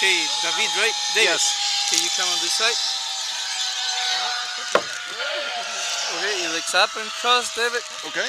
Okay, David, right? David. Yes. Okay, you come on this side. Okay, your legs up and cross, David. Okay.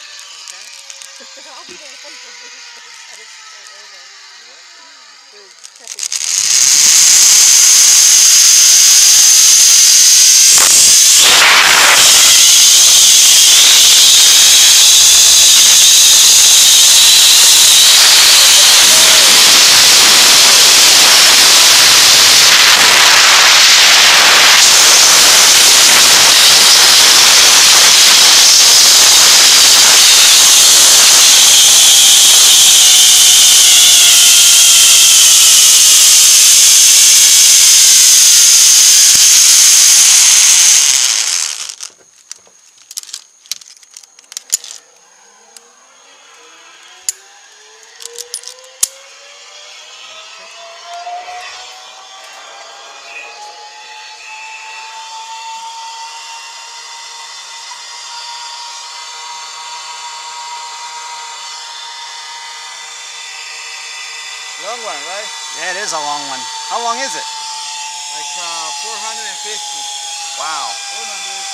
Long one, right? Yeah, it is a long one. How long is it? Like 450. Wow. 400.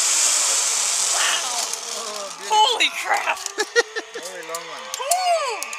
Holy crap! Very long one. Woo!